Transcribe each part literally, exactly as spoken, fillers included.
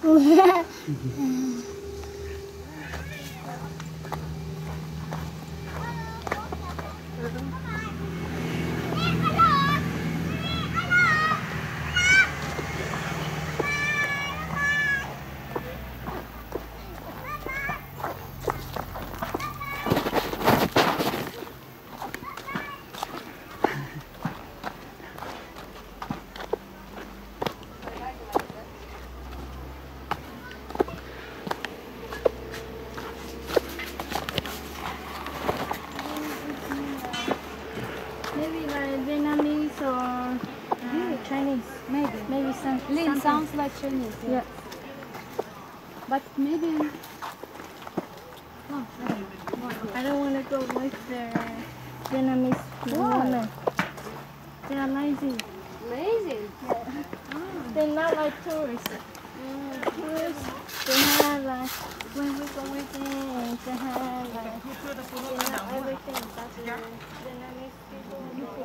Maybe like Vietnamese or uh, Chinese. Maybe. Maybe some. Lin sounds like Chinese. Yeah. Yeah. But maybe. Oh, I don't want to go with the Vietnamese women. They are lazy. lazy. Yeah. Oh. They're not like tourists. Mm. Tourists, they have like, when we go with them, they have like, you know, everything. But the Vietnamese people,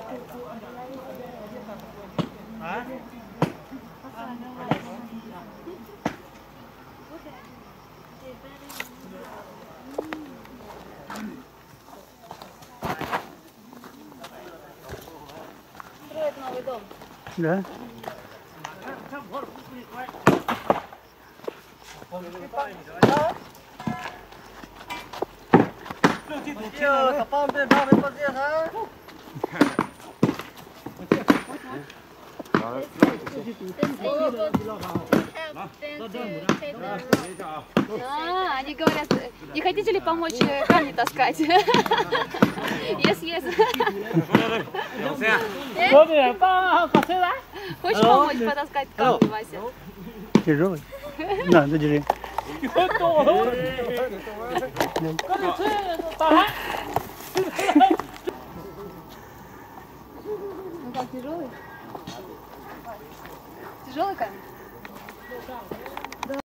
Hả? Строят новый дом. Да? Chưa, cả con bên ba bên con kia hả? А, они говорят, не хотите ли помочь э, камни таскать? Yes, yes. Хочешь помочь потаскать камни, Вася? Тяжелый. На, задержи. Ну как, тяжелый? Тяжелый камень?